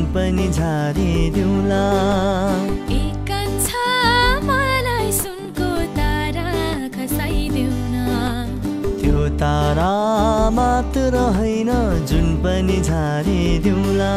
पनि झारिदिउँला। एकान्छ मलाई सुनको तारा खसाइदेऊ न। त्यो तारा मात्र होइन जुन पनि झारिदिउँला।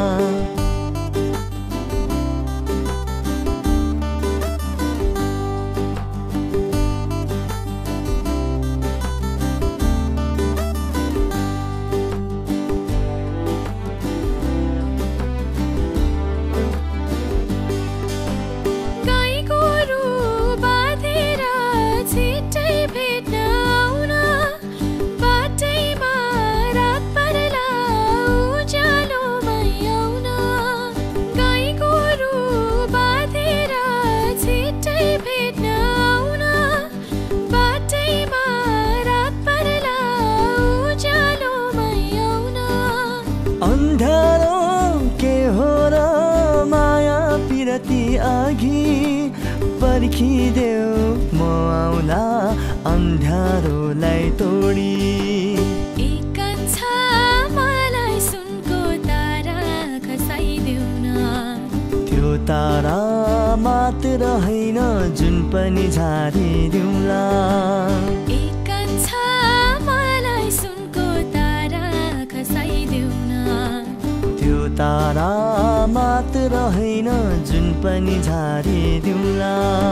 अन्धारो के हो र माया पिरती अघि पर्खिदेऊ म आउला अन्धारोलाई तोडी। एकान्छ मलाई सुनको तारा खसाइदेऊ न। त्यो तारा मात्र होइन जुन पनि झारिदिउँला। एकान्छ मलाई सुनको तारा खसाइदेऊ न। त्यो तारा मात्र होइन जुन पनि झारिदिउँला।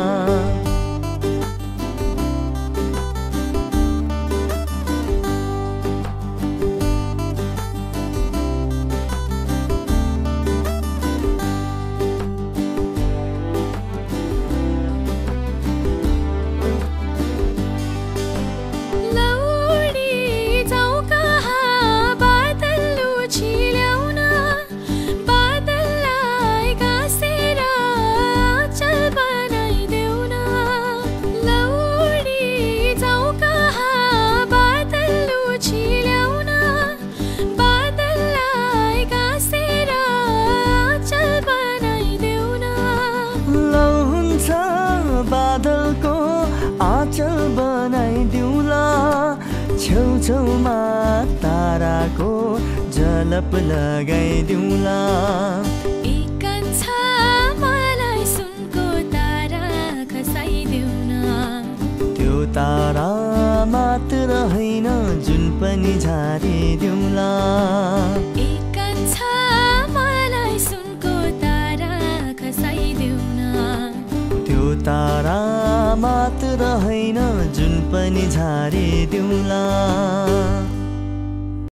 बादलको आँचल बनाइदिउँला। छेउछेउमा ताराको झलप लगाइदिउँला। एकान्छ मलाई सुनको तारा खसाइदेऊ न। त्यो तारा मात्र होइन जुन पनि झारिदिउँला। एकान्छ मलाई सुनको तारा खसाइदेऊ न। त्यो तारा मात्र होइन जुन पनि झारिदिउँला।